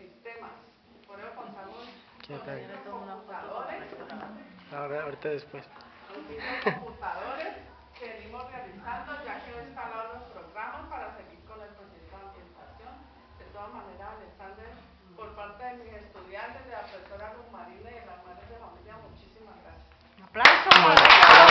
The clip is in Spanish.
sistemas. Por eso contamos con computadores. Ahorita después. Los computadores que venimos realizando, ya que he instalado los programas para seguir con el proyecto de ambientación. De todas maneras, Alexander, por parte de mis estudiantes, de la profesora Luz Marina y de las madres de familia, muchísimas gracias. Un aplauso.